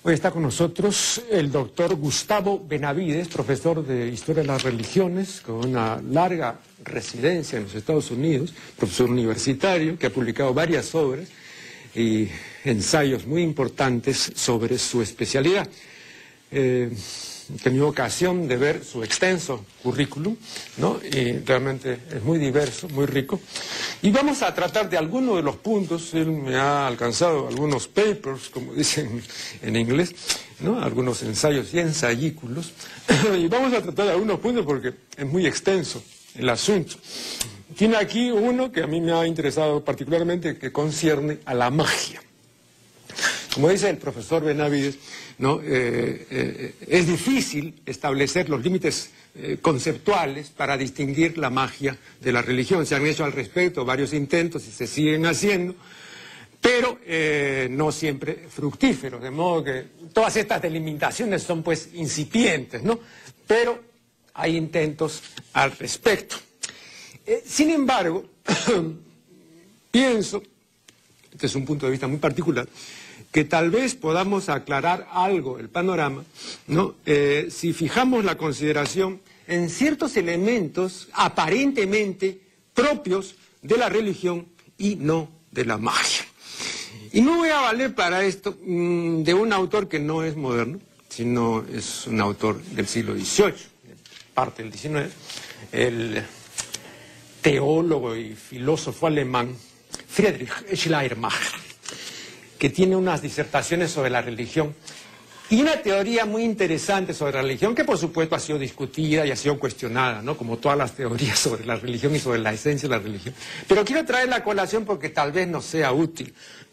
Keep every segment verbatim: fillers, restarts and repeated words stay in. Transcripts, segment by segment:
Hoy está con nosotros el doctor Gustavo Benavides, profesor de Historia de las Religiones, con una larga residencia en los Estados Unidos, profesor universitario que ha publicado varias obras y ensayos muy importantes sobre su especialidad. Eh, he tenido ocasión de ver su extenso currículum, ¿no? Y realmente es muy diverso, muy rico. Y vamos a tratar de algunos de los puntos. Él me ha alcanzado algunos papers, como dicen en inglés, ¿no? Algunos ensayos y ensayículos. Y vamos a tratar de algunos puntos porque es muy extenso el asunto. Tiene aquí uno que a mí me ha interesado particularmente, que concierne a la magia. Como dice el profesor Benavides, ¿no? eh, eh, es difícil establecer los límites eh, conceptuales para distinguir la magia de la religión. Se han hecho al respecto varios intentos y se siguen haciendo, pero eh, no siempre fructíferos, de modo que todas estas delimitaciones son pues incipientes, ¿no? Pero hay intentos al respecto. Eh, sin embargo, pienso, este es un punto de vista muy particular, que tal vez podamos aclarar algo el panorama, ¿no? Eh, si fijamos la consideración en ciertos elementos aparentemente propios de la religión y no de la magia. Y no voy a valer para esto mmm, de un autor que no es moderno, sino es un autor del siglo dieciocho, parte del diecinueve, el teólogo y filósofo alemán Friedrich Schleiermacher, que tiene unas disertaciones sobre la religión y una teoría muy interesante sobre la religión, que por supuesto ha sido discutida y ha sido cuestionada, ¿no? Como todas las teorías sobre la religión y sobre la esencia de la religión. Pero quiero traer la colación porque tal vez nos sea útil.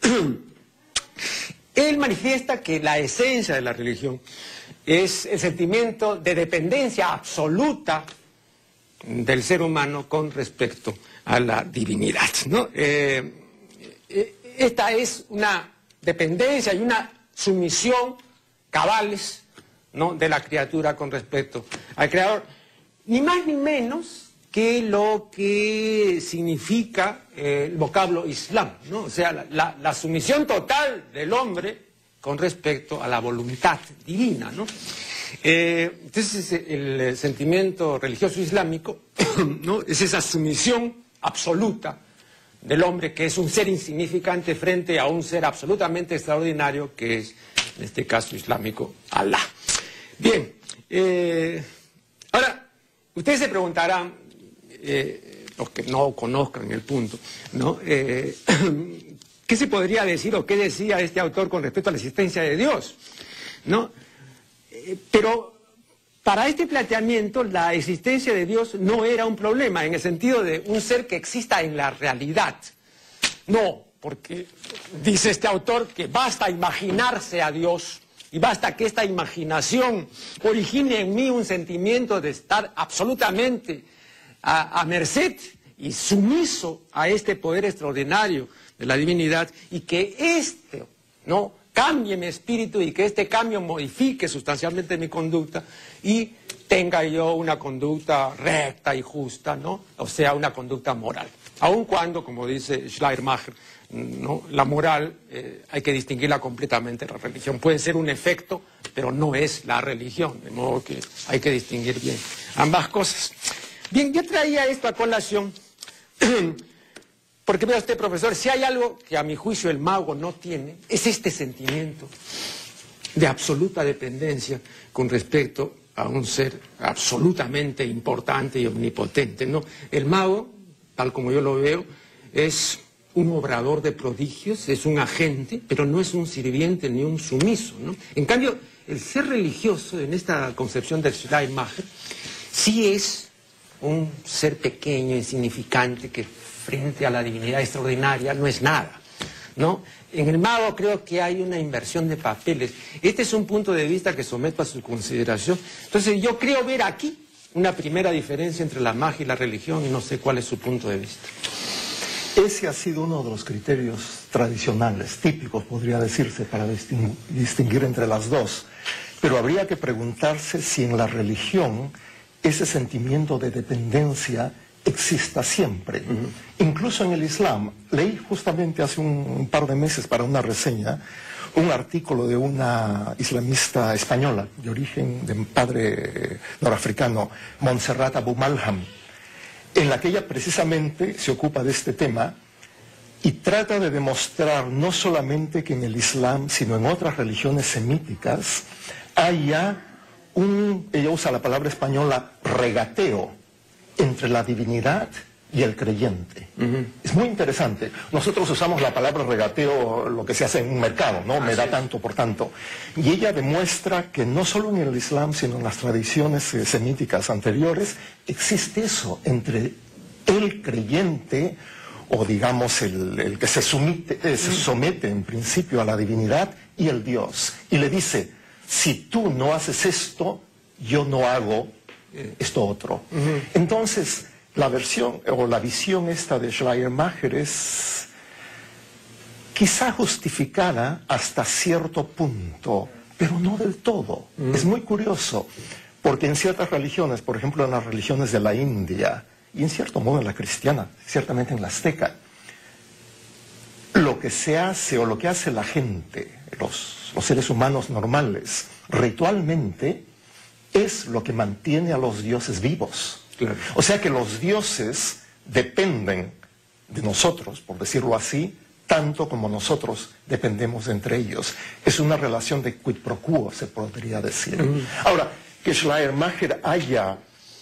Él manifiesta que la esencia de la religión es el sentimiento de dependencia absoluta del ser humano con respecto a la divinidad, ¿no? Eh, eh, esta es una dependencia y una sumisión cabales, ¿no? De la criatura con respecto al Creador, ni más ni menos que lo que significa eh, el vocablo Islam, ¿no? O sea, la, la, la sumisión total del hombre con respecto a la voluntad divina, ¿no? Eh, entonces el sentimiento religioso islámico, ¿no? Es esa sumisión absoluta del hombre, que es un ser insignificante frente a un ser absolutamente extraordinario, que es, en este caso islámico, Alá. Bien, eh, ahora, ustedes se preguntarán, eh, los que no conozcan el punto, ¿no? Eh, ¿qué se podría decir o qué decía este autor con respecto a la existencia de Dios? ¿No? Eh, pero para este planteamiento, la existencia de Dios no era un problema, en el sentido de un ser que exista en la realidad. No, porque dice este autor que basta imaginarse a Dios y basta que esta imaginación origine en mí un sentimiento de estar absolutamente a, a merced y sumiso a este poder extraordinario de la divinidad, y que este, ¿no?, cambie mi espíritu y que este cambio modifique sustancialmente mi conducta y tenga yo una conducta recta y justa, ¿no? O sea, una conducta moral. Aun cuando, como dice Schleiermacher, ¿no?, la moral eh, hay que distinguirla completamente de la religión. Puede ser un efecto, pero no es la religión, de modo que hay que distinguir bien ambas cosas. Bien, yo traía esto a colación porque, vea usted, profesor, si hay algo que a mi juicio el mago no tiene, es este sentimiento de absoluta dependencia con respecto a un ser absolutamente importante y omnipotente, ¿no? El mago, tal como yo lo veo, es un obrador de prodigios, es un agente, pero no es un sirviente ni un sumiso, ¿no? En cambio, el ser religioso, en esta concepción del Schleiermacher, sí es un ser pequeño, insignificante, que frente a la divinidad extraordinaria no es nada, ¿no? En el mago creo que hay una inversión de papeles. Este es un punto de vista que someto a su consideración. Entonces yo creo ver aquí una primera diferencia entre la magia y la religión, y no sé cuál es su punto de vista. Ese ha sido uno de los criterios tradicionales, típicos, podría decirse, para distinguir, distinguir entre las dos. Pero habría que preguntarse si en la religión ese sentimiento de dependencia exista siempre. Uh-huh. Incluso en el Islam, leí justamente hace un, un par de meses para una reseña un artículo de una islamista española, de origen de padre norafricano, Montserrat Abu Malham, en la que ella precisamente se ocupa de este tema y trata de demostrar no solamente que en el Islam, sino en otras religiones semíticas, haya un, ella usa la palabra española, regateo entre la divinidad y el creyente. Uh-huh. Es muy interesante. Nosotros usamos la palabra regateo, lo que se hace en un mercado, ¿no? Me da tanto por tanto. Y ella demuestra que no solo en el Islam, sino en las tradiciones eh, semíticas anteriores, existe eso entre el creyente, o digamos el, el que se, sumite, eh, se somete en principio a la divinidad, y el Dios. Y le dice, si tú no haces esto, yo no hago esto otro. Uh-huh. Entonces, la versión o la visión esta de Schleiermacher es quizá justificada hasta cierto punto, pero no del todo. Uh-huh. Es muy curioso, porque en ciertas religiones, por ejemplo en las religiones de la India, y en cierto modo en la cristiana, ciertamente en la azteca, lo que se hace o lo que hace la gente, los, los seres humanos normales, ritualmente, es lo que mantiene a los dioses vivos. Claro. O sea que los dioses dependen de nosotros, por decirlo así, tanto como nosotros dependemos entre ellos. Es una relación de quid pro quo, se podría decir. Mm. Ahora, que Schleiermacher haya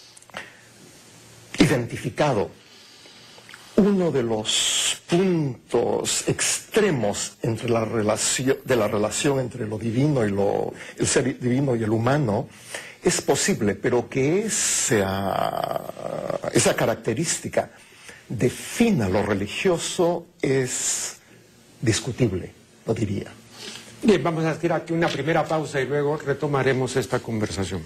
identificado uno de los puntos extremos entre la relación, de la relación entre lo divino y lo, el ser divino y el humano, es posible, pero que esa, esa característica defina lo religioso es discutible, lo diría. Bien, vamos a hacer aquí una primera pausa y luego retomaremos esta conversación.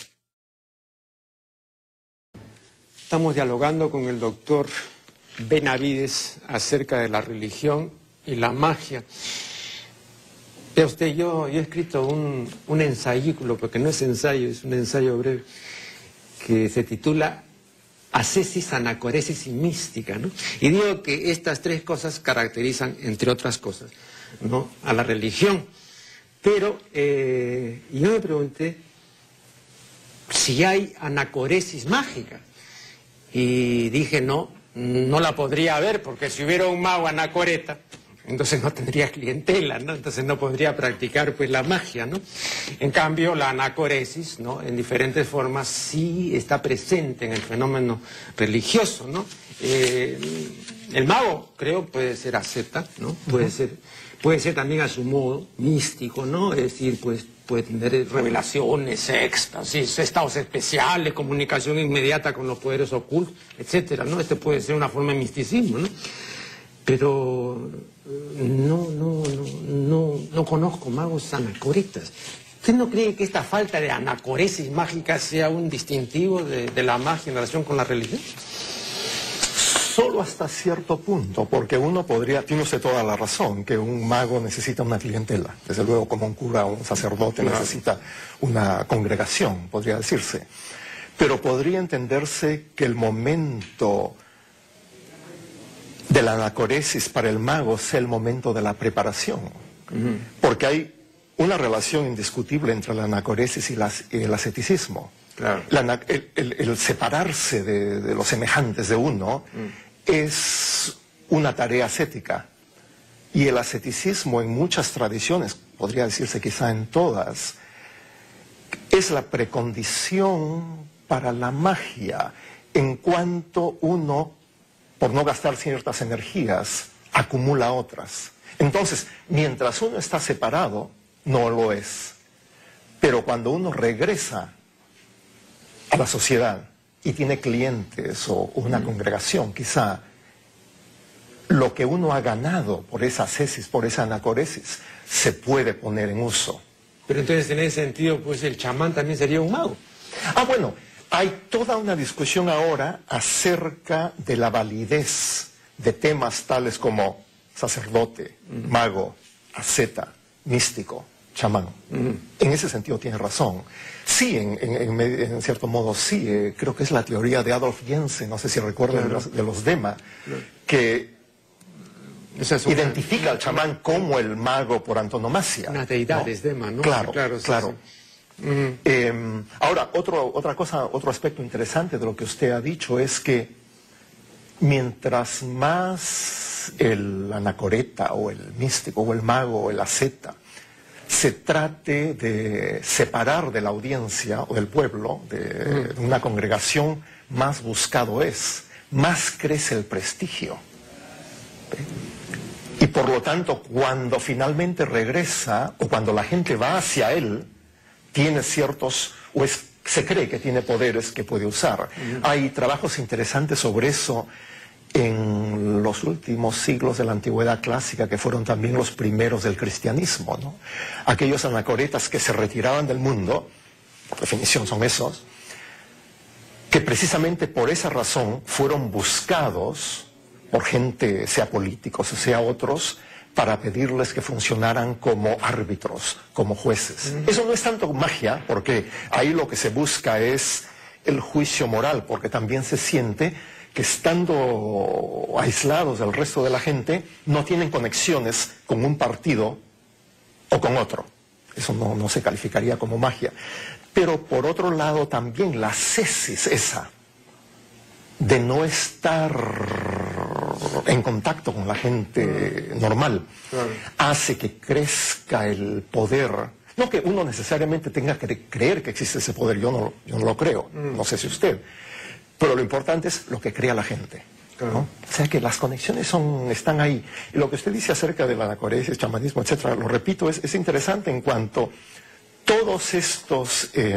Estamos dialogando con el doctor Benavides acerca de la religión y la magia. Vea usted, yo, yo he escrito un, un ensayículo, porque no es ensayo, es un ensayo breve, que se titula Ascesis, Anacoresis y Mística, ¿no? Y digo que estas tres cosas caracterizan, entre otras cosas, ¿no?, a la religión. Pero eh, yo me pregunté si hay anacoresis mágica. Y dije, no, no la podría haber, porque si hubiera un mago anacoreta, entonces no tendría clientela, ¿no? Entonces no podría practicar pues la magia, ¿no? En cambio, la anacoresis, ¿no?, en diferentes formas sí está presente en el fenómeno religioso, ¿no? Eh, el mago, creo, puede ser asceta, ¿no? Puede ser, puede ser también a su modo místico, ¿no? Es decir, pues puede tener revelaciones, éxtasis, estados especiales, comunicación inmediata con los poderes ocultos, etcétera, ¿no? Este puede ser una forma de misticismo, ¿no? Pero no, no, no, no, no conozco magos anacoretas. ¿Usted no cree que esta falta de anacoresis mágica sea un distintivo de, de la magia en relación con la religión? Solo hasta cierto punto, porque uno podría, tiene usted toda la razón, que un mago necesita una clientela. Desde luego, como un cura o un sacerdote claro. necesita una congregación, podría decirse. Pero podría entenderse que el momento de la anacoresis para el mago sea el momento de la preparación. Uh-huh. Porque hay una relación indiscutible entre la anacoresis y, las, y el asceticismo. Claro. La, el, el, el separarse de, de los semejantes de uno mm. es una tarea ascética. Y el asceticismo en muchas tradiciones, podría decirse quizá en todas, es la precondición para la magia, en cuanto uno, por no gastar ciertas energías, acumula otras. Entonces, mientras uno está separado, no lo es. Pero cuando uno regresa a la sociedad y tiene clientes o una mm. congregación, quizá lo que uno ha ganado por esa ascesis, por esa anacoresis, se puede poner en uso. Pero entonces, en ese sentido, pues el chamán también sería un mago. Ah, bueno, hay toda una discusión ahora acerca de la validez de temas tales como sacerdote, mm. mago, asceta, místico, chamán. Mm. En ese sentido tiene razón. Sí, en, en, en cierto modo sí, eh, creo que es la teoría de Adolf Jensen, no sé si recuerdan, claro. de, los, de los Dema, claro. que identifica al chamán como el mago por antonomasia. Unas deidades, ¿no? Dema, ¿no? Claro, claro. Sí, claro. Sí. Uh-huh. eh, ahora, otro, otra cosa, otro aspecto interesante de lo que usted ha dicho es que mientras más el anacoreta o el místico o el mago o el asceta se trate de separar de la audiencia o del pueblo, de, de una congregación, más buscado es, más crece el prestigio. Y por lo tanto, cuando finalmente regresa, o cuando la gente va hacia él, tiene ciertos, o es, se cree que tiene poderes que puede usar. Uh-huh. Hay trabajos interesantes sobre eso en los últimos siglos de la antigüedad clásica, que fueron también los primeros del cristianismo, ¿no? Aquellos anacoretas que se retiraban del mundo, por definición son esos, que precisamente por esa razón fueron buscados por gente, sea políticos o sea otros, para pedirles que funcionaran como árbitros, como jueces. Mm. Eso no es tanto magia, porque ahí lo que se busca es el juicio moral, porque también se siente que estando aislados del resto de la gente, no tienen conexiones con un partido o con otro. Eso no, no se calificaría como magia. Pero por otro lado también la cesis esa de no estar en contacto con la gente normal, claro, hace que crezca el poder. No que uno necesariamente tenga que creer que existe ese poder, yo no, yo no lo creo, mm. no sé si usted, pero lo importante es lo que crea la gente, claro, ¿no? O sea que las conexiones son, están ahí. Y lo que usted dice acerca de la anacoresia, el chamanismo, etcétera, lo repito, es, es interesante en cuanto todos estos, eh,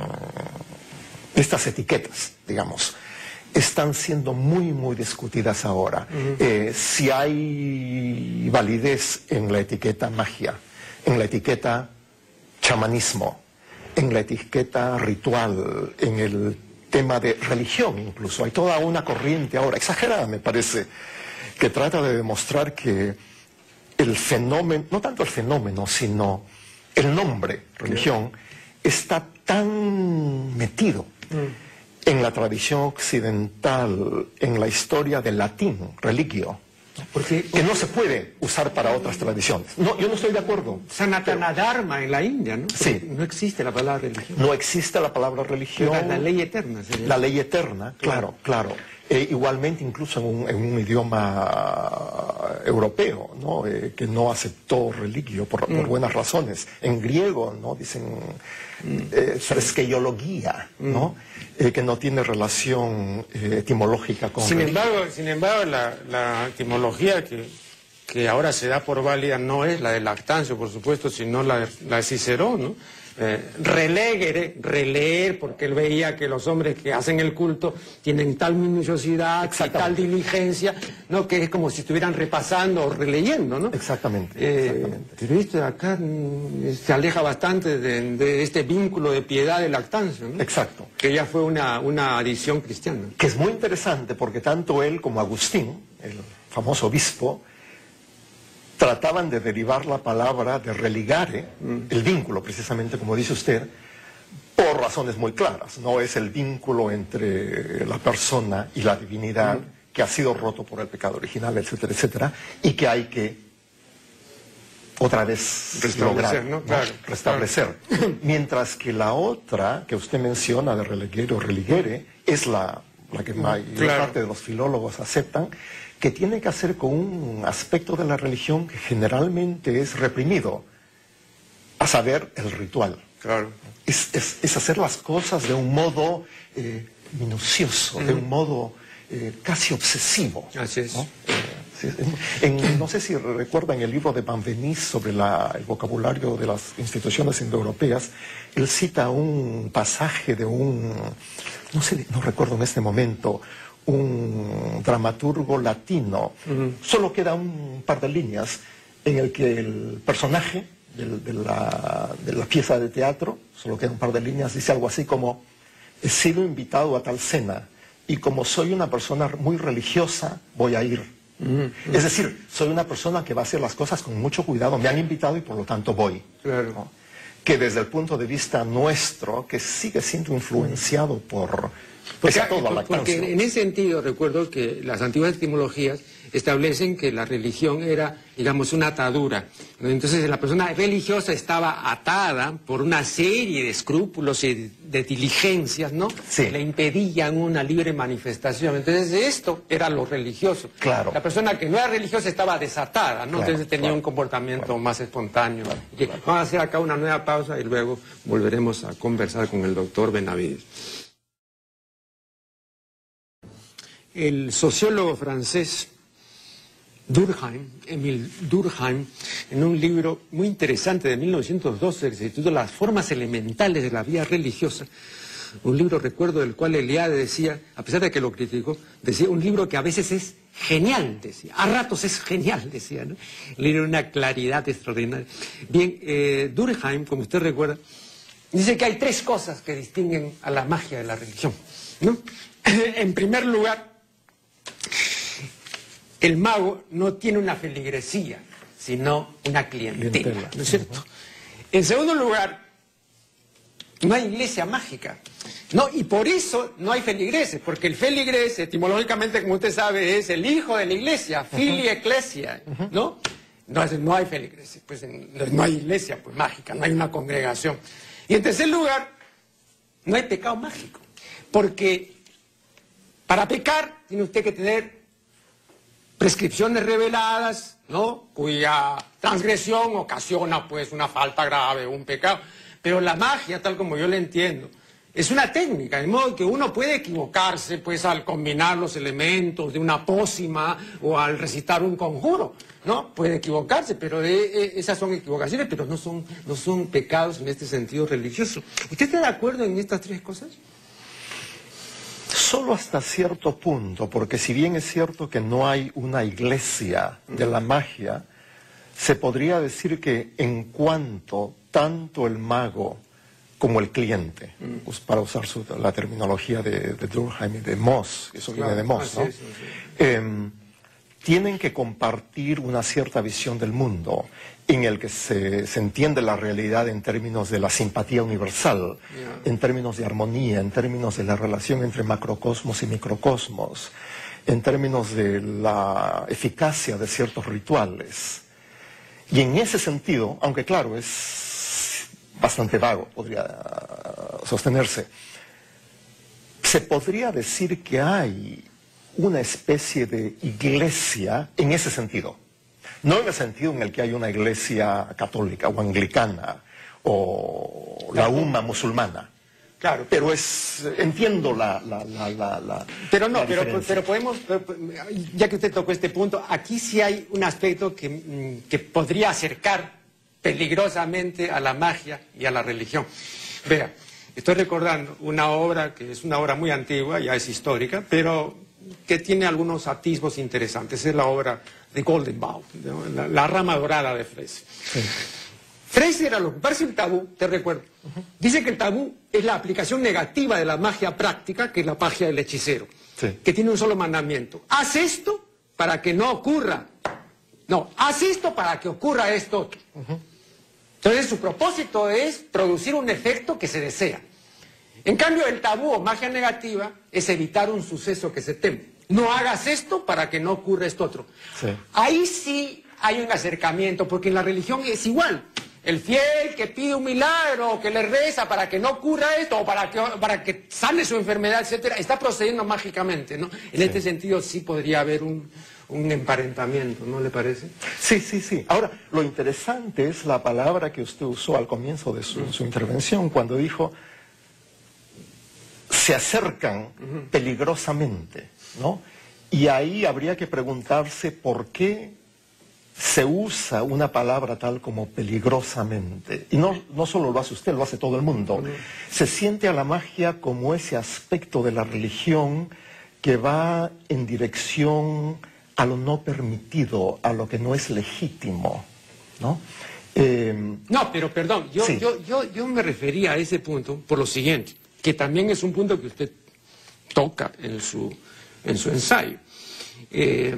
estas etiquetas, digamos, están siendo muy, muy discutidas ahora. Uh-huh. eh, si hay validez en la etiqueta magia, en la etiqueta chamanismo, en la etiqueta ritual, en el tema de religión incluso. Hay toda una corriente ahora, exagerada me parece, que trata de demostrar que el fenómeno, no tanto el fenómeno, sino el nombre, religión, está tan metido uh-huh. en la tradición occidental, en la historia del latín, religio, porque, que no se puede usar para otras tradiciones. No, yo no estoy de acuerdo. Sanatana Dharma en la India, ¿no? Sí. No existe la palabra religión. No existe la palabra religión. La, la ley eterna. ¿Sí? La ley eterna, claro, claro. Eh, igualmente incluso en un, en un idioma europeo, ¿no? Eh, que no aceptó religio por, por mm. buenas razones. En griego, ¿no? Dicen eh, fresqueiología, ¿no? Mm. Eh, que no tiene relación eh, etimológica con sin embargo, sin embargo, la, la etimología que, que ahora se da por válida no es la de Lactancio, por supuesto, sino la, la de Cicerón, ¿no? Eh, relegere, releer, porque él veía que los hombres que hacen el culto tienen tal minuciosidad, tal diligencia, ¿no? Que es como si estuvieran repasando o releyendo, ¿no? Exactamente. Eh, exactamente. ¿Viste? Acá mm, se aleja bastante de, de este vínculo de piedad de Lactancio, ¿no? Exacto. Que ya fue una, una adición cristiana. Que es muy interesante porque tanto él como Agustín, el famoso obispo, trataban de derivar la palabra de religare, mm. el vínculo, precisamente como dice usted, por razones muy claras. No es el vínculo entre la persona y la divinidad mm. que ha sido roto por el pecado original, etcétera, etcétera, y que hay que otra vez lograr, ¿no? Claro, ¿no? restablecer. Claro. Mientras que la otra que usted menciona de religere o religere es la, la que mayor claro. parte de los filólogos aceptan, que tiene que hacer con un aspecto de la religión que generalmente es reprimido, a saber, el ritual. Claro. Es, es, es hacer las cosas de un modo eh, minucioso, mm. de un modo eh, casi obsesivo. Así es. ¿no? Sí, en, en, no sé si recuerdan el libro de Benveniste sobre la, el vocabulario de las instituciones indoeuropeas, él cita un pasaje de un, no sé, no recuerdo en este momento, un dramaturgo latino, uh-huh. solo queda un par de líneas en el que el personaje de, de, la, de la pieza de teatro, solo queda un par de líneas, dice algo así como: he sido invitado a tal cena y como soy una persona muy religiosa, voy a ir. Uh-huh. Es decir, soy una persona que va a hacer las cosas con mucho cuidado, me han invitado y por lo tanto voy. Claro. ¿no? Que desde el punto de vista nuestro, que sigue siendo influenciado por Porque, todo al porque en ese sentido recuerdo que las antiguas etimologías establecen que la religión era, digamos, una atadura. Entonces la persona religiosa estaba atada por una serie de escrúpulos y de diligencias, ¿no? Sí. Que le impedían una libre manifestación. Entonces esto era lo religioso. Claro. La persona que no era religiosa estaba desatada, ¿no? Claro, Entonces tenía claro, un comportamiento claro. más espontáneo. Claro, Y claro. Vamos a hacer acá una nueva pausa y luego volveremos a conversar con el doctor Benavides. El sociólogo francés Durkheim, Émile Durkheim, en un libro muy interesante de mil novecientos doce que se titula Las formas elementales de la vida religiosa, un libro, recuerdo, del cual Eliade decía, a pesar de que lo criticó, decía un libro que a veces es genial, decía, a ratos es genial, decía, ¿no? El libro de una claridad extraordinaria. Bien, eh, Durkheim, como usted recuerda, dice que hay tres cosas que distinguen a la magia de la religión, ¿no? En primer lugar, el mago no tiene una feligresía, sino una clientela, Clientela. ¿no es cierto? En segundo lugar, no hay iglesia mágica, ¿no? Y por eso no hay feligreses, porque el feligrés, etimológicamente, como usted sabe, es el hijo de la iglesia, fili ecclesia, ¿no? No, es- no hay feligreses, pues en- no hay iglesia pues, mágica, no hay una congregación. Y en tercer lugar, no hay pecado mágico, porque para pecar tiene usted que tener prescripciones reveladas, ¿no? Cuya transgresión ocasiona pues una falta grave, un pecado. Pero la magia, tal como yo la entiendo, es una técnica, de modo que uno puede equivocarse pues al combinar los elementos de una pócima o al recitar un conjuro, ¿no? Puede equivocarse, pero eh, eh, esas son equivocaciones, pero no son, no son pecados en este sentido religioso. ¿Usted está de acuerdo en estas tres cosas? Solo hasta cierto punto, porque si bien es cierto que no hay una iglesia de la magia, se podría decir que en cuanto tanto el mago como el cliente, pues, para usar su- la terminología de, de Durkheim y de Moss, eso viene de Moss, ¿no? Así es, así Em, tienen que compartir una cierta visión del mundo en el que se, se entiende la realidad en términos de la simpatía universal, Ya. en términos de armonía, en términos de la relación entre macrocosmos y microcosmos, en términos de la eficacia de ciertos rituales. Y en ese sentido, aunque claro, es bastante vago, podría uh, sostenerse, se podría decir que hay una especie de iglesia en ese sentido. No en el sentido en el que hay una iglesia católica o anglicana o la umma musulmana. Claro. Pero es, entiendo la... la, la, la, la Pero no, la pero, diferencia. pero podemos, ya que usted tocó este punto, aquí sí hay un aspecto que, mm, que podría acercar peligrosamente a la magia y a la religión. Vea, estoy recordando una obra que es una obra muy antigua, ya es histórica, pero que tiene algunos atisbos interesantes. Es la obra de Goldenbaum, ¿no? la, la rama dorada de Frese. Sí. Frese, a lo que parece el tabú, te recuerdo, dice que el tabú es la aplicación negativa de la magia práctica, que es la magia del hechicero, Sí. que tiene un solo mandamiento. Haz esto para que no ocurra. No, haz esto para que ocurra esto otro. Entonces su propósito es producir un efecto que se desea. En cambio, el tabú o magia negativa es evitar un suceso que se teme. No hagas esto para que no ocurra esto otro. Sí. Ahí sí hay un acercamiento, porque en la religión es igual. El fiel que pide un milagro, que le reza para que no ocurra esto, o para que, para que sane su enfermedad, etcétera, está procediendo mágicamente, ¿no? En Sí. este sentido sí podría haber un, un emparentamiento, ¿no le parece? Sí, sí, sí. Ahora, lo interesante es la palabra que usted usó al comienzo de su, su intervención, cuando dijo, se acercan peligrosamente, ¿no? Y ahí habría que preguntarse por qué se usa una palabra tal como peligrosamente. Y no, no solo lo hace usted, lo hace todo el mundo. Se siente a la magia como ese aspecto de la religión que va en dirección a lo no permitido, a lo que no es legítimo, ¿no? Eh, No, pero perdón, yo, Sí. yo, yo, yo me refería a ese punto por lo siguiente, que también es un punto que usted toca en su, en su ensayo. Eh,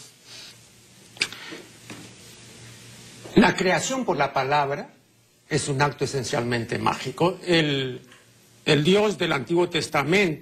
la creación por la palabra es un acto esencialmente mágico. El, el Dios del Antiguo Testamento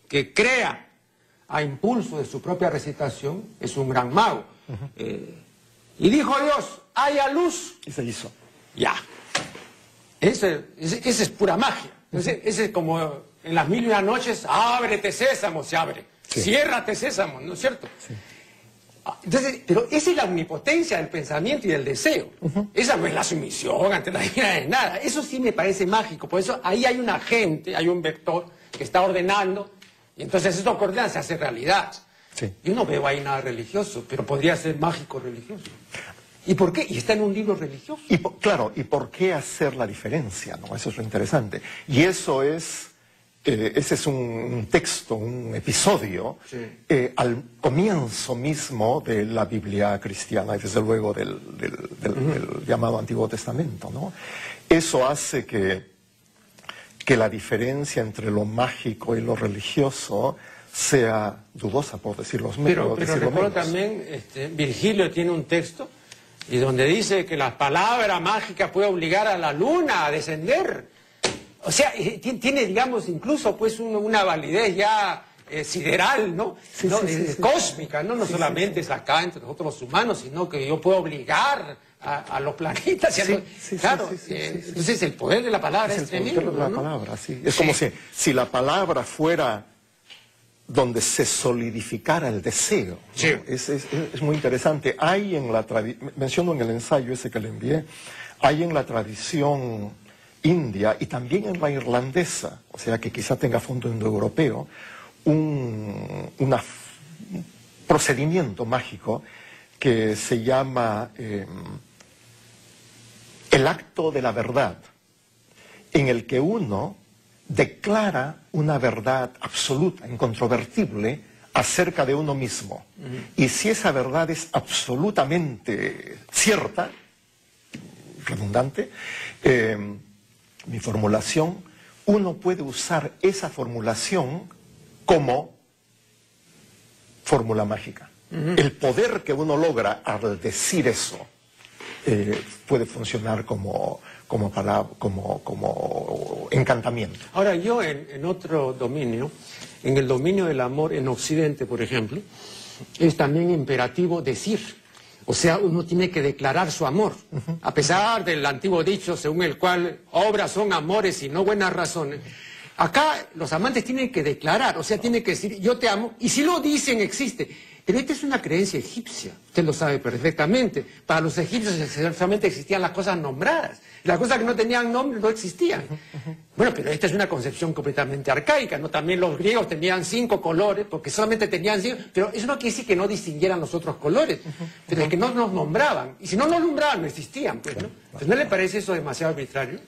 que crea a impulso de su propia recitación es un gran mago. Uh-huh. eh, y dijo Dios, haya luz. Y se hizo. Ya. Ese, ese, ese es pura magia. Ese, ese es como en las mil y una noches, ábrete sésamo, se abre. Sí. Ciérrate sésamo, ¿no es cierto? Sí. Entonces, pero esa es la omnipotencia del pensamiento y del deseo. Uh-huh. Esa no es la sumisión ante la vida de nada. Eso sí me parece mágico. Por eso ahí hay un agente, hay un vector que está ordenando, y entonces eso que ordena se hace realidad. Sí. Yo no veo ahí nada religioso, pero podría ser mágico religioso. ¿Y por qué? Y está en un libro religioso. Y por, claro, ¿y por qué hacer la diferencia? ¿No? Eso es lo interesante. Y eso es... Eh, ese es un, un texto, un episodio, sí. eh, al comienzo mismo de la Biblia cristiana y desde luego del, del, del, uh-huh. del llamado Antiguo Testamento, ¿no? Eso hace que, que la diferencia entre lo mágico y lo religioso sea dudosa, por decirlo menos. Pero, pero recuerdo también, este, Virgilio tiene un texto y donde dice que la palabra mágica puede obligar a la luna a descender. O sea, tiene, digamos, incluso pues un, una validez ya eh, sideral, ¿no? Sí, ¿no? Sí, sí, sí, cósmica, ¿no? No sí, solamente sí, sí. es acá entre nosotros los humanos, sino que yo puedo obligar a, a los planetas. Y a los... sí, sí, claro, sí, sí, eh, sí, sí. Entonces el poder de la palabra es, es tremendo, el poder de la ¿no? palabra, sí. Es sí. como si, si la palabra fuera donde se solidificara el deseo, ¿no? Sí. Es, es, es muy interesante. Hay en la tradición, menciono en el ensayo ese que le envié, hay en la tradición india y también en la irlandesa, o sea que quizá tenga fondo indoeuropeo, un una, un procedimiento mágico que se llama eh, el acto de la verdad, en el que uno declara una verdad absoluta, incontrovertible, acerca de uno mismo. Uh-huh. Y si esa verdad es absolutamente cierta, redundante, eh, mi formulación, uno puede usar esa formulación como fórmula mágica. Uh-huh. El poder que uno logra al decir eso eh, puede funcionar como, como, para, como, como encantamiento. Ahora, yo en, en otro dominio, en el dominio del amor en Occidente, por ejemplo, es también imperativo decir. O sea, uno tiene que declarar su amor, uh-huh. a pesar del antiguo dicho según el cual obras son amores y no buenas razones. Acá los amantes tienen que declarar, o sea, tienen que decir yo te amo, y si lo dicen existe. Pero esta es una creencia egipcia, usted lo sabe perfectamente. Para los egipcios solamente existían las cosas nombradas. Las cosas que no tenían nombre no existían. Uh-huh. Bueno, pero esta es una concepción completamente arcaica, ¿no? También los griegos tenían cinco colores, porque solamente tenían cinco, pero eso no quiere decir que no distinguieran los otros colores, uh-huh. pero es que no nos nombraban. Y si no nos nombraban, no existían, pues, ¿no? Entonces, ¿no le parece eso demasiado arbitrario?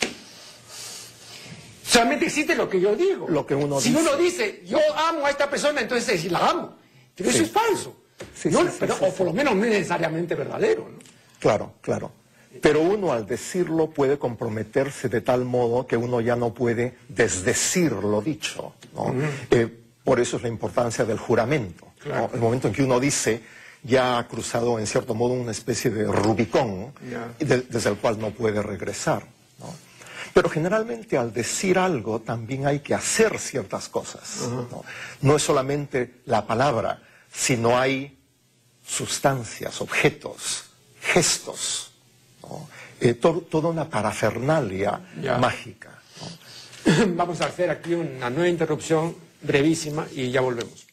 Solamente existe lo que yo digo. Lo que uno si dice. uno dice, yo amo a esta persona, entonces la amo. Pero sí. eso es falso. Sí, ¿no? sí, pero, sí, o por lo menos no es necesariamente verdadero, ¿no? Claro, claro. Pero uno al decirlo puede comprometerse de tal modo que uno ya no puede desdecir lo dicho, ¿no? Uh-huh. eh, por eso es la importancia del juramento, claro. ¿no? El momento en que uno dice, ya ha cruzado en cierto modo una especie de Rubicón, yeah. de, desde el cual no puede regresar, ¿no? Pero generalmente al decir algo también hay que hacer ciertas cosas, uh-huh. ¿no? No es solamente la palabra, sino hay sustancias, objetos, gestos, ¿no? eh, to toda una parafernalia ya. mágica, ¿no? Vamos a hacer aquí una nueva interrupción brevísima y ya volvemos.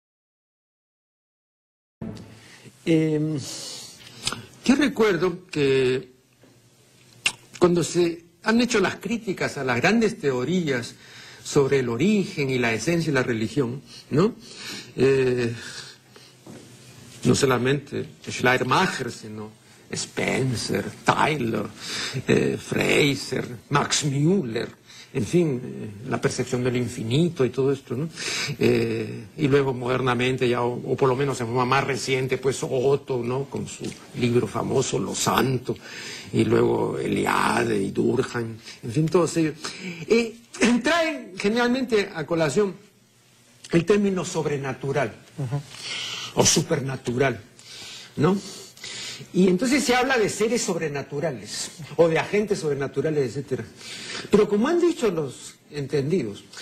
Eh, yo recuerdo que cuando se han hecho las críticas a las grandes teorías sobre el origen y la esencia de la religión, ¿no? Eh, no solamente Schleiermacher, sino Spencer, Tyler, eh, Fraser, Max Müller, en fin, eh, la percepción del infinito y todo esto, ¿no? Eh, y luego modernamente, ya, o, o por lo menos en forma más reciente, pues Otto, ¿no? Con su libro famoso, Lo Santo, y luego Eliade y Durkheim, en fin, todos ellos. Eh, traen generalmente a colación el término sobrenatural, uh-huh. o supernatural, ¿no? Y entonces se habla de seres sobrenaturales, o de agentes sobrenaturales, etcétera. Pero como han dicho los entendidos,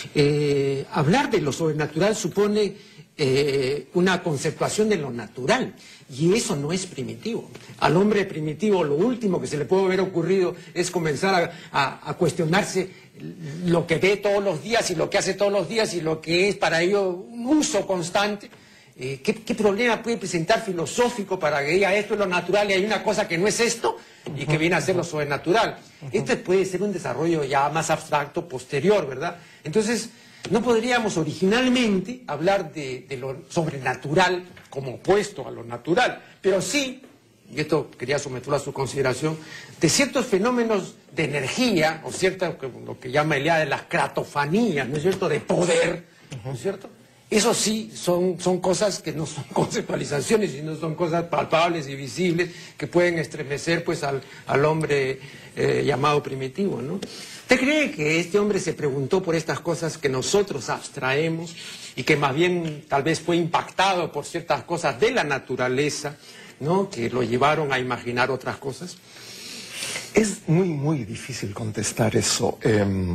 Eh, hablar de lo sobrenatural supone eh, una conceptuación de lo natural, y eso no es primitivo. Al hombre primitivo lo último que se le puede haber ocurrido es comenzar a, a, a cuestionarse lo que ve todos los días y lo que hace todos los días y lo que es para ello un uso constante. Eh, ¿qué, ¿Qué problema puede presentar filosófico para que diga esto es lo natural y hay una cosa que no es esto y que viene a ser lo sobrenatural? Este puede ser un desarrollo ya más abstracto, posterior, ¿verdad? Entonces, no podríamos originalmente hablar de, de lo sobrenatural como opuesto a lo natural, pero sí, y esto quería someterlo a su consideración, de ciertos fenómenos de energía, o cierto, lo que llama Eliade las cratofanías, ¿no es cierto?, de poder, ¿no es cierto? Eso sí, son, son cosas que no son conceptualizaciones, sino son cosas palpables y visibles que pueden estremecer pues, al, al hombre eh, llamado primitivo, ¿no? ¿Usted cree que este hombre se preguntó por estas cosas que nosotros abstraemos y que más bien tal vez fue impactado por ciertas cosas de la naturaleza, ¿no?, que lo llevaron a imaginar otras cosas? Es muy, muy difícil contestar eso. Eh...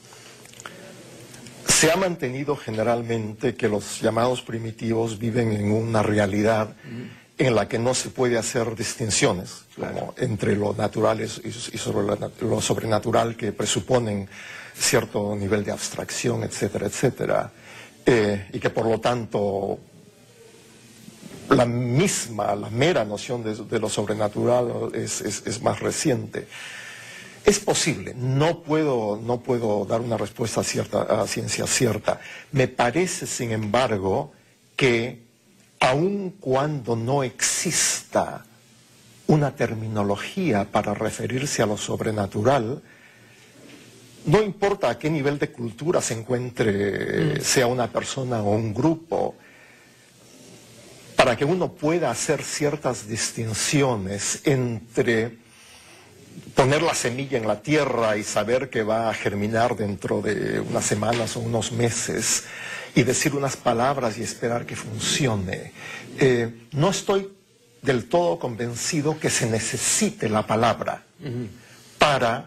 Se ha mantenido generalmente que los llamados primitivos viven en una realidad en la que no se puede hacer distinciones, claro, como entre lo natural y sobre lo sobrenatural, que presuponen cierto nivel de abstracción, etcétera, etcétera, eh, y que por lo tanto la misma, la mera noción de, de lo sobrenatural es, es, es más reciente. Es posible, no puedo, no puedo dar una respuesta cierta, a ciencia cierta. Me parece, sin embargo, que aun cuando no exista una terminología para referirse a lo sobrenatural, no importa a qué nivel de cultura se encuentre, mm. sea una persona o un grupo, para que uno pueda hacer ciertas distinciones entre poner la semilla en la tierra y saber que va a germinar dentro de unas semanas o unos meses y decir unas palabras y esperar que funcione. Eh, no estoy del todo convencido que se necesite la palabra uh-huh. para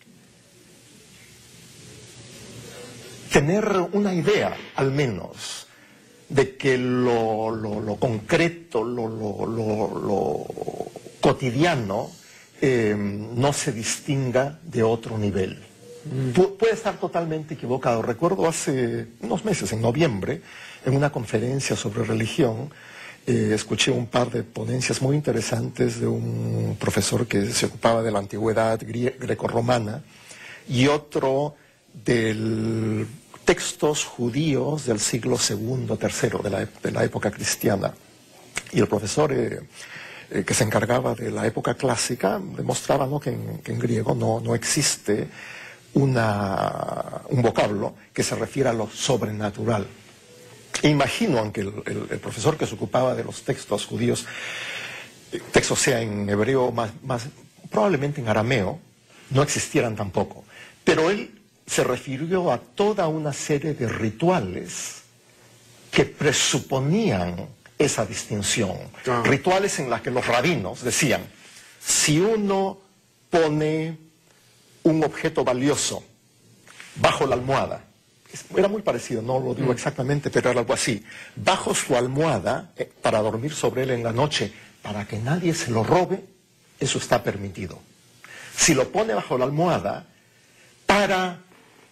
tener una idea, al menos, de que lo, lo, lo concreto, lo, lo, lo, lo cotidiano, Eh, no se distinga de otro nivel. Mm. Pu puede estar totalmente equivocado. Recuerdo hace unos meses, en noviembre, en una conferencia sobre religión, eh, escuché un par de ponencias muy interesantes de un profesor que se ocupaba de la antigüedad grecorromana y otro de textos judíos del siglo segundo, tercero, de la, de la época cristiana. Y el profesor Eh, que se encargaba de la época clásica, demostraba, ¿no?, que, en, que en griego no, no existe una, un vocablo que se refiera a lo sobrenatural. E imagino, aunque el, el, el profesor que se ocupaba de los textos judíos, textos sea en hebreo, más, más, probablemente en arameo, no existieran tampoco. Pero él se refirió a toda una serie de rituales que presuponían esa distinción. Ah. Rituales en los que los rabinos decían, si uno pone un objeto valioso bajo la almohada, era muy parecido, no lo digo exactamente, pero era algo así, bajo su almohada, eh, para dormir sobre él en la noche, para que nadie se lo robe, eso está permitido. Si lo pone bajo la almohada, para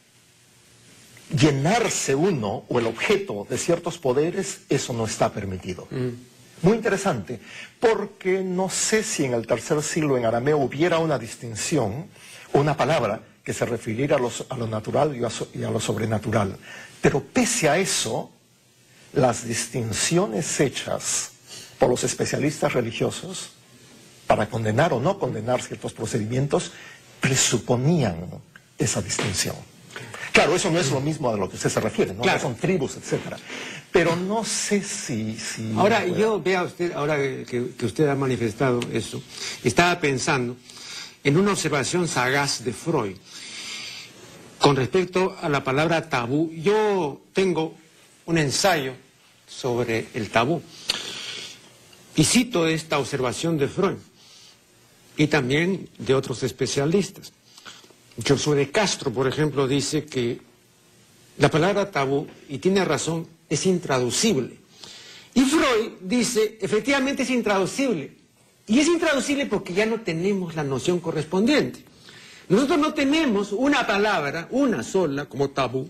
llenarse uno o el objeto de ciertos poderes, eso no está permitido. Mm. Muy interesante, porque no sé si en el tercer siglo en arameo hubiera una distinción, una palabra que se refiriera a, los, a lo natural y a, so, y a lo sobrenatural. Pero pese a eso, las distinciones hechas por los especialistas religiosos para condenar o no condenar ciertos procedimientos presuponían esa distinción. Claro, eso no es lo mismo a lo que usted se refiere, ¿no? Claro. Son tribus, etcétera. Pero no sé si... si ahora, pueda... yo vea usted, ahora que, que usted ha manifestado eso, estaba pensando en una observación sagaz de Freud con respecto a la palabra tabú. Yo tengo un ensayo sobre el tabú y cito esta observación de Freud y también de otros especialistas. Josué de Castro, por ejemplo, dice que La palabra tabú, y tiene razón, es intraducible. Y Freud dice, efectivamente es intraducible. Y es intraducible porque ya no tenemos la noción correspondiente. Nosotros no tenemos una palabra, una sola, como tabú,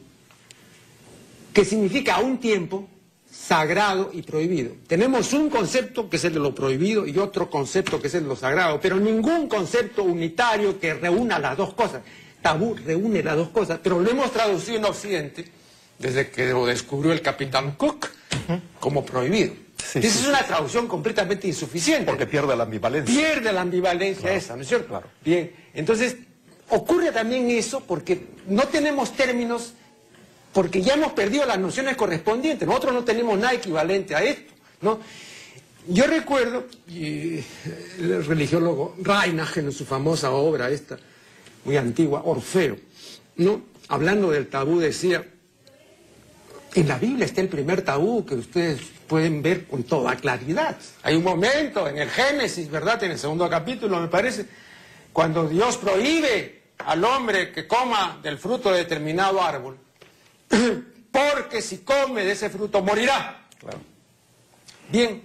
que significa a un tiempo sagrado y prohibido. Tenemos un concepto que es el de lo prohibido y otro concepto que es el de lo sagrado, pero ningún concepto unitario que reúna las dos cosas. Tabú reúne las dos cosas, pero lo hemos traducido en Occidente, desde que lo descubrió el capitán Cook, uh-huh. como prohibido. Sí, Esa sí, es una traducción completamente insuficiente. Porque pierde la ambivalencia. Pierde la ambivalencia claro. esa, ¿no es cierto? Claro. Bien, entonces ocurre también eso porque no tenemos términos, porque ya hemos perdido las nociones correspondientes. Nosotros no tenemos nada equivalente a esto, ¿no? Yo recuerdo, y el religiólogo Reinach, en su famosa obra esta, muy antigua, Orfeo, ¿no? Hablando del tabú decía, en la Biblia está el primer tabú que ustedes pueden ver con toda claridad. Hay un momento en el Génesis, ¿verdad? En el segundo capítulo, me parece, cuando Dios prohíbe al hombre que coma del fruto de determinado árbol, porque si come de ese fruto morirá. Claro. Bien,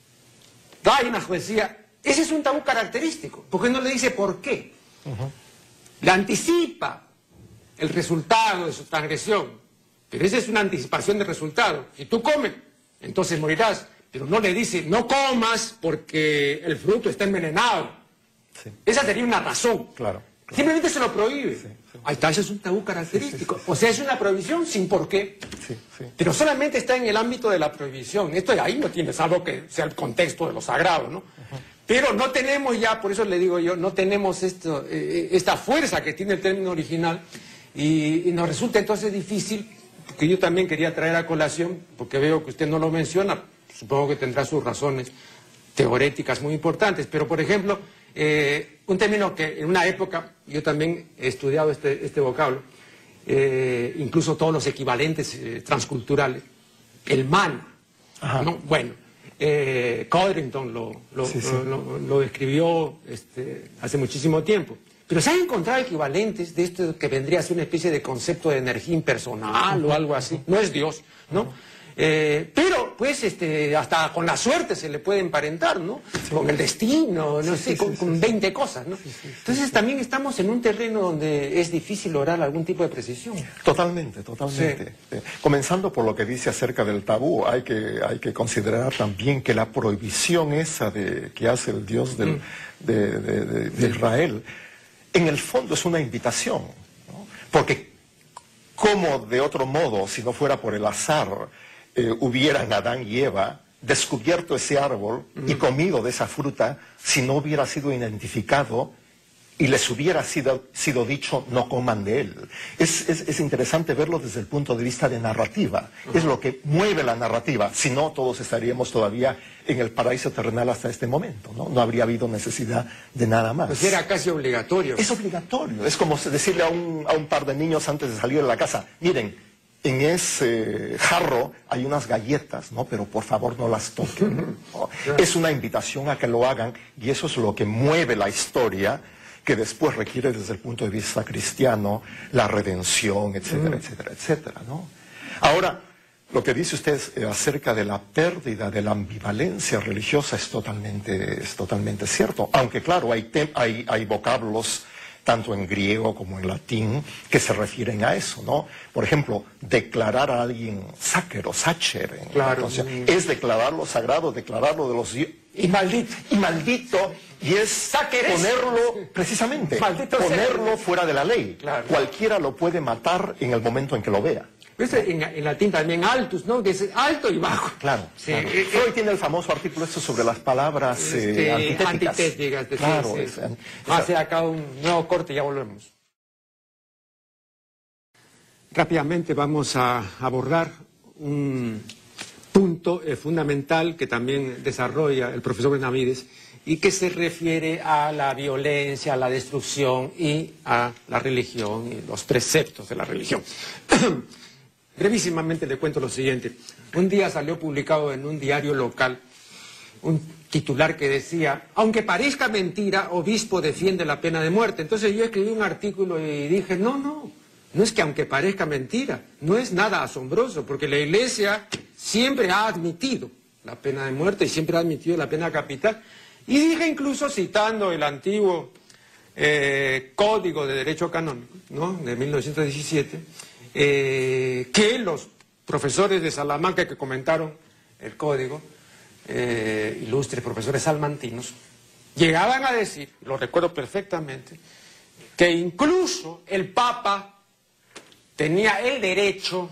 Reinach decía, ese es un tabú característico, porque no le dice por qué. Uh-huh. Le anticipa el resultado de su transgresión, pero esa es una anticipación del resultado. Si tú comes, entonces morirás, pero no le dice, no comas porque el fruto está envenenado. Sí. Esa sería una razón. Claro. Simplemente se lo prohíbe. Sí, sí. Ahí está, ese es un tabú característico. Sí, sí, sí. O sea, es una prohibición sin por qué. Sí, sí. Pero solamente está en el ámbito de la prohibición. Esto de ahí no tienes algo que sea el contexto de lo sagrado, ¿no? Uh-huh. Pero no tenemos ya, por eso le digo yo, no tenemos esto, eh, esta fuerza que tiene el término original y, y nos resulta entonces difícil, porque yo también quería traer a colación, porque veo que usted no lo menciona, supongo que tendrá sus razones teoréticas muy importantes, pero por ejemplo, eh, un término que en una época, yo también he estudiado este, este vocablo, eh, incluso todos los equivalentes eh, transculturales, el man, ¿no? Bueno, eh, Codrington lo, lo, sí, sí. lo, lo, lo describió este, hace muchísimo tiempo. Pero se han encontrado equivalentes de esto que vendría a ser una especie de concepto de energía impersonal o algo así. No es Dios, ¿no? Eh, pero, pues, este, hasta con la suerte se le puede emparentar, ¿no? Sí. Con el destino, no sí, sé, sí, con, sí, con veinte sí. cosas, ¿no? Sí, sí, sí, Entonces sí. también estamos en un terreno donde es difícil lograr algún tipo de precisión. Totalmente, totalmente. Sí. Eh, comenzando por lo que dice acerca del tabú, hay que, hay que considerar también que la prohibición esa de, que hace el Dios del, mm. de, de, de, de Israel, en el fondo es una invitación, ¿no? Porque cómo de otro modo, si no fuera por el azar, eh, hubieran Adán y Eva descubierto ese árbol uh-huh. y comido de esa fruta si no hubiera sido identificado y les hubiera sido, sido dicho no coman de él. Es, es, es interesante verlo desde el punto de vista de narrativa. Uh-huh. Es lo que mueve la narrativa. Si no, todos estaríamos todavía en el paraíso terrenal hasta este momento, ¿no? No habría habido necesidad de nada más. Pues era casi obligatorio. Es obligatorio. Es como decirle a un, a un par de niños antes de salir de la casa, miren, en ese jarro hay unas galletas, ¿no? Pero por favor no las toquen, ¿no? Es una invitación a que lo hagan y eso es lo que mueve la historia, que después requiere desde el punto de vista cristiano la redención, etcétera, etcétera, etcétera, ¿no? Ahora, lo que dice usted eh, acerca de la pérdida de la ambivalencia religiosa es totalmente, es totalmente cierto, aunque claro, hay, hay, hay vocablos tanto en griego como en latín que se refieren a eso, ¿no? Por ejemplo, declarar a alguien sacer o sacer, en claro, entonces, es declararlo sagrado, declararlo de los dioses. Y maldito. Y maldito, y es Sáqueres. ponerlo, precisamente, maldito ponerlo ser. fuera de la ley. Claro. Cualquiera lo puede matar en el momento en que lo vea. En, en latín también altus, ¿no? Que es alto y bajo. Claro. Sí. claro. Eh, Freud tiene el famoso artículo esto sobre las palabras este, eh, antitéticas. antitéticas de claro. Sí, es, sí. es, Va a hacer acá un nuevo corte y ya volvemos. Rápidamente vamos a abordar un punto eh, fundamental que también desarrolla el profesor Benavides y que se refiere a la violencia, a la destrucción y a la religión y los preceptos de la religión. Brevísimamente le cuento lo siguiente. Un día salió publicado en un diario local un titular que decía, aunque parezca mentira, obispo defiende la pena de muerte. Entonces yo escribí un artículo y dije, no, no, no es que aunque parezca mentira, no es nada asombroso, porque la Iglesia siempre ha admitido la pena de muerte y siempre ha admitido la pena capital. Y dije incluso, citando el antiguo eh, Código de Derecho Canónico, ¿no?, de mil novecientos diecisiete, eh, que los profesores de Salamanca que comentaron el Código, eh, ilustres profesores salmantinos, llegaban a decir, lo recuerdo perfectamente, que incluso el Papa tenía el derecho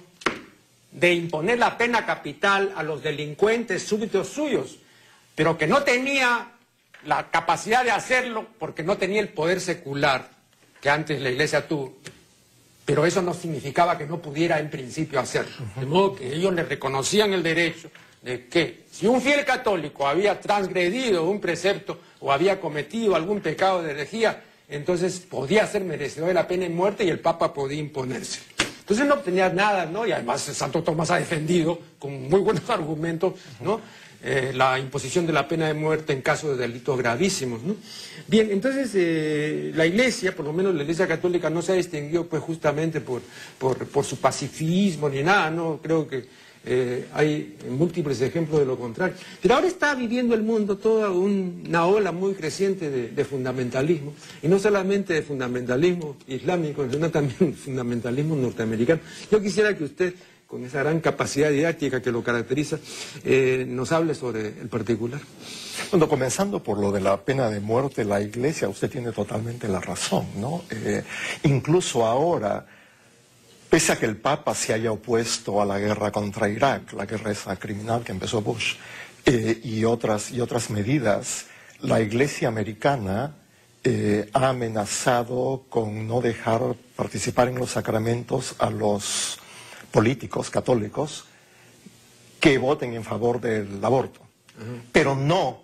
de imponer la pena capital a los delincuentes súbditos suyos, pero que no tenía la capacidad de hacerlo porque no tenía el poder secular que antes la Iglesia tuvo. Pero eso no significaba que no pudiera en principio hacerlo. De modo que ellos le reconocían el derecho de que si un fiel católico había transgredido un precepto o había cometido algún pecado de herejía, entonces podía ser merecedor de la pena de muerte y el Papa podía imponerse. Entonces no obtenía nada, ¿no? Y además Santo Tomás ha defendido con muy buenos argumentos, ¿no?, eh, la imposición de la pena de muerte en caso de delitos gravísimos, ¿no? Bien, entonces eh, la Iglesia, por lo menos la Iglesia Católica, no se ha distinguido pues justamente por, por, por su pacifismo ni nada, ¿no? Creo que eh, hay múltiples ejemplos de lo contrario. Pero ahora está viviendo el mundo toda un, una ola muy creciente de, de fundamentalismo, y no solamente de fundamentalismo islámico, sino también fundamentalismo norteamericano. Yo quisiera que usted, con esa gran capacidad didáctica que lo caracteriza, eh, nos hable sobre el particular. Bueno, comenzando por lo de la pena de muerte, la Iglesia, usted tiene totalmente la razón, ¿no? Eh, incluso ahora, pese a que el Papa se haya opuesto a la guerra contra Irak, la guerra esa criminal que empezó Bush, eh, y, otras, y otras medidas, la Iglesia americana eh, ha amenazado con no dejar participar en los sacramentos a los políticos católicos que voten en favor del aborto, uh-huh. pero no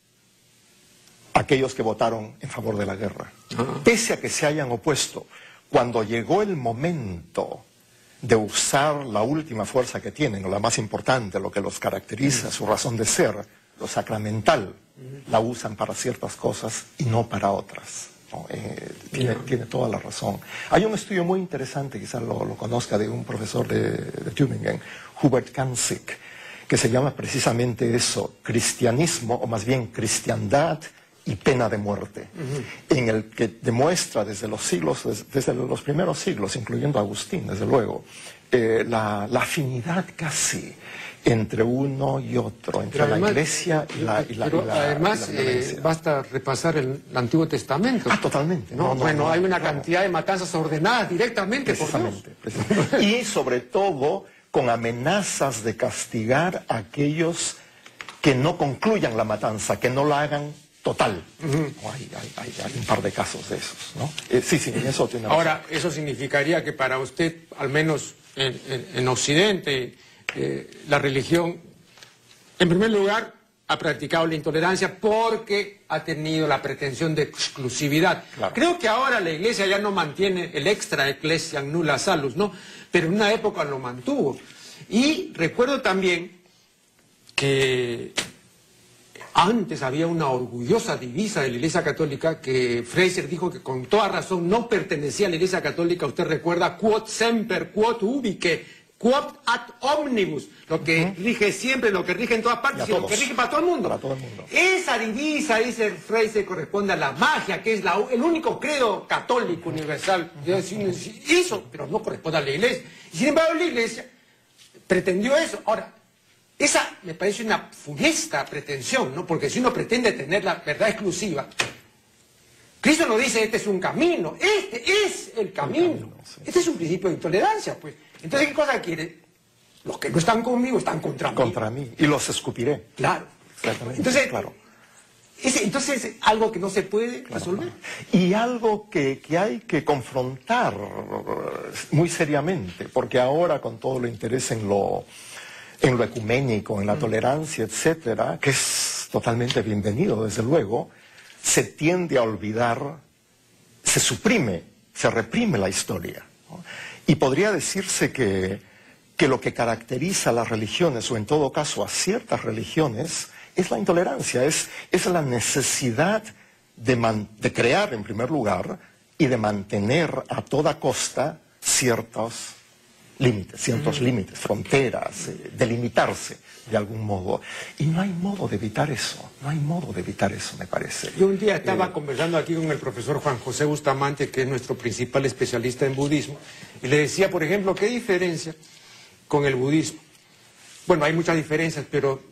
aquellos que votaron en favor de la guerra. Uh-huh. Pese a que se hayan opuesto, cuando llegó el momento de usar la última fuerza que tienen, o la más importante, lo que los caracteriza, uh-huh. su razón de ser, lo sacramental, uh-huh. la usan para ciertas cosas y no para otras. No, eh, tiene, yeah. tiene toda la razón. Hay un estudio muy interesante, quizás lo, lo conozca, de un profesor de, de Tübingen, Hubert Kanzig, que se llama precisamente eso, cristianismo, o más bien cristiandad y pena de muerte, uh-huh. en el que demuestra desde los siglos, desde, desde los primeros siglos, incluyendo a Agustín, desde luego, eh, la, la afinidad casi entre uno y otro, entre además, la Iglesia y la y la, pero y la, además y la eh, basta repasar el, el Antiguo Testamento. Ah, totalmente. No, no, no, bueno, no, hay una no, cantidad no. de matanzas ordenadas directamente por Dios. Precisamente. Y sobre todo con amenazas de castigar a aquellos que no concluyan la matanza, que no la hagan total. Uh-huh. hay, hay, hay, hay un par de casos de esos, ¿no? Eh, sí, sí, en eso tiene razón. Ahora, eso significaría que para usted, al menos en, en, en Occidente, Eh, la religión, en primer lugar, ha practicado la intolerancia porque ha tenido la pretensión de exclusividad. Claro. Creo que ahora la Iglesia ya no mantiene el extra ecclesiam nulla salus, ¿no? Pero en una época lo mantuvo. Y recuerdo también que antes había una orgullosa divisa de la Iglesia Católica que Fraser dijo que con toda razón no pertenecía a la Iglesia Católica. Usted recuerda, quod semper, quod ubique, quod ad omnibus, lo que uh-huh. rige siempre, lo que rige en todas partes y, y lo que rige para todo el mundo. Para todo el mundo. Esa divisa, dice Fraser, corresponde a la magia, que es la, el único credo católico universal. Uh-huh. Eso, pero no corresponde a la Iglesia. Y sin embargo la Iglesia pretendió eso. Ahora, esa me parece una funesta pretensión, ¿no? Porque si uno pretende tener la verdad exclusiva, Cristo nos dice, este es un camino, este es el camino. El camino sí. Este es un principio de intolerancia, pues. Entonces, ¿qué cosa quiere? Los que no están conmigo están contra mí. Contra mí. Y los escupiré. Claro. Exactamente. Entonces, claro. Es, entonces, algo que no se puede claro. resolver. Y algo que, que hay que confrontar muy seriamente, porque ahora con todo el interés en lo, en lo ecuménico, en la mm. tolerancia, etcétera, que es totalmente bienvenido, desde luego, se tiende a olvidar, se suprime, se reprime la historia, ¿no? Y podría decirse que, que lo que caracteriza a las religiones, o en todo caso a ciertas religiones, es la intolerancia, es, es la necesidad de, man, de crear en primer lugar y de mantener a toda costa ciertos límites, ciertos uh-huh. límites, fronteras, eh, delimitarse de algún modo. Y no hay modo de evitar eso, no hay modo de evitar eso, me parece. Yo un día estaba eh, conversando aquí con el profesor Juan José Bustamante, que es nuestro principal especialista en budismo, y le decía, por ejemplo, ¿qué diferencia con el budismo? Bueno, hay muchas diferencias, pero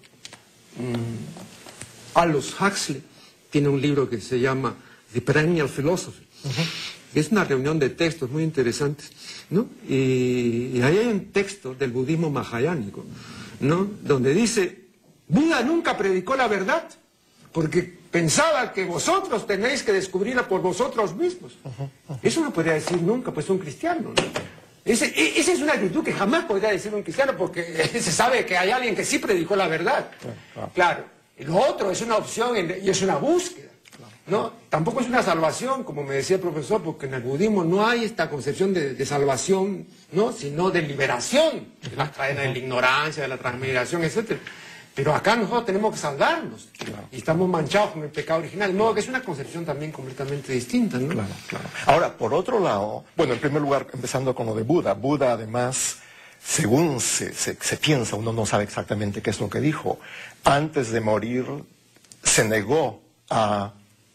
mmm, Aldous Huxley tiene un libro que se llama The Perennial Philosophy. Uh-huh. Es una reunión de textos muy interesantes, ¿no? Y, y ahí hay un texto del budismo mahayánico, ¿no? Donde dice, Buda nunca predicó la verdad, porque pensaba que vosotros tenéis que descubrirla por vosotros mismos. Uh-huh, uh-huh. Eso no podría decir nunca, pues, un cristiano, ¿no? Ese, esa es una actitud que jamás podría decir un cristiano, porque se sabe que hay alguien que sí predicó la verdad. Claro. Claro. Lo otro es una opción y es una búsqueda. No, tampoco es una salvación, como me decía el profesor, porque en el budismo no hay esta concepción de, de salvación, ¿no? Sino de liberación de las cadenas de la ignorancia, de la transmigración, etcétera. Pero acá nosotros tenemos que salvarnos, claro. Y estamos manchados con el pecado original, no, que es una concepción también completamente distinta, ¿no? Claro, claro. Ahora, por otro lado, bueno, en primer lugar, empezando con lo de Buda, Buda además, según se, se, se piensa, uno no sabe exactamente qué es lo que dijo, antes de morir se negó a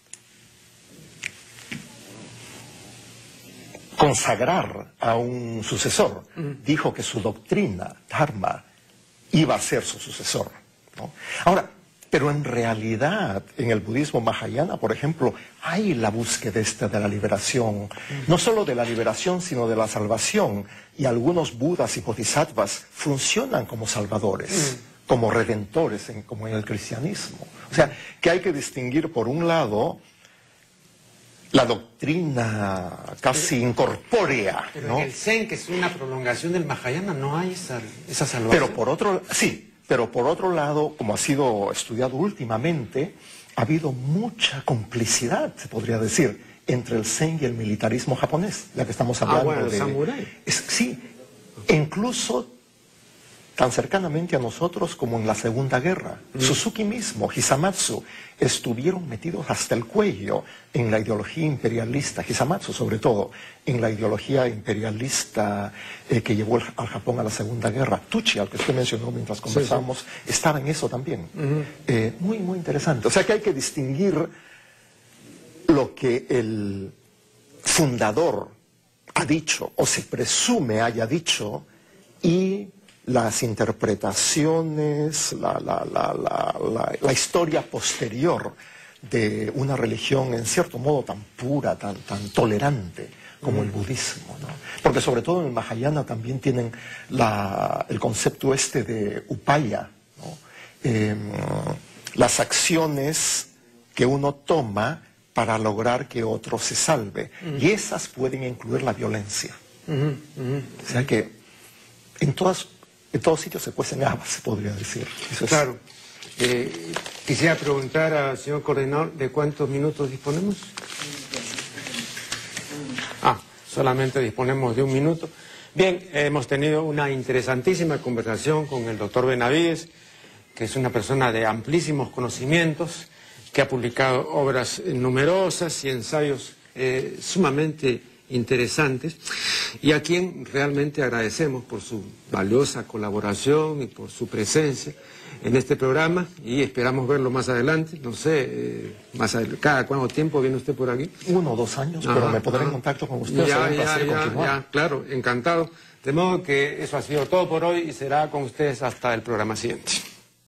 consagrar a un sucesor. Uh-huh. Dijo que su doctrina, Dharma, iba a ser su sucesor, ¿no? Ahora, pero en realidad, en el budismo mahayana, por ejemplo, hay la búsqueda esta de la liberación, uh-huh. No solo de la liberación, sino de la salvación, y algunos budas y bodhisattvas funcionan como salvadores, uh-huh. como redentores, en, como en el cristianismo. O sea, que hay que distinguir, por un lado, la doctrina casi pero, incorpórea, pero ¿no? En el Zen, que es una prolongación del Mahayana, no hay esa, esa salvación. Pero por otro, sí, pero por otro lado, como ha sido estudiado últimamente, ha habido mucha complicidad, se podría decir, entre el Zen y el militarismo japonés, ya que estamos hablando ah, bueno, de... samurái. Es, sí, e incluso tan cercanamente a nosotros como en la Segunda Guerra. Mm. Suzuki mismo, Hisamatsu, estuvieron metidos hasta el cuello en la ideología imperialista, Hisamatsu sobre todo, en la ideología imperialista eh, que llevó al Japón a la Segunda Guerra. Tucci, al que usted mencionó mientras conversábamos, sí, sí. estaba en eso también. Uh-huh. eh, muy, muy interesante. O sea que hay que distinguir lo que el fundador ha dicho, o se presume haya dicho, y las interpretaciones, la, la, la, la, la, la historia posterior de una religión en cierto modo tan pura, tan, tan tolerante como mm. el budismo, ¿no? Porque sobre todo en el Mahayana también tienen la, el concepto este de upaya, ¿no? Eh, las acciones que uno toma para lograr que otro se salve. Mm. Y esas pueden incluir la violencia. Mm-hmm. Mm-hmm. O sea que en todas... En todos sitios se cuecen habas, se podría decir. Eso claro. Es... Eh, quisiera preguntar al señor coordinador, ¿de cuántos minutos disponemos? Ah, solamente disponemos de un minuto. Bien, hemos tenido una interesantísima conversación con el doctor Benavides, que es una persona de amplísimos conocimientos, que ha publicado obras numerosas y ensayos eh, sumamente interesantes, y a quien realmente agradecemos por su valiosa colaboración y por su presencia en este programa, y esperamos verlo más adelante, no sé, eh, más adelante, ¿cada cuánto tiempo viene usted por aquí? Uno o dos años, ajá, pero me pondré ajá. en contacto con usted. Ya, ya, ya, ya, claro, encantado. De modo que eso ha sido todo por hoy y será con ustedes hasta el programa siguiente.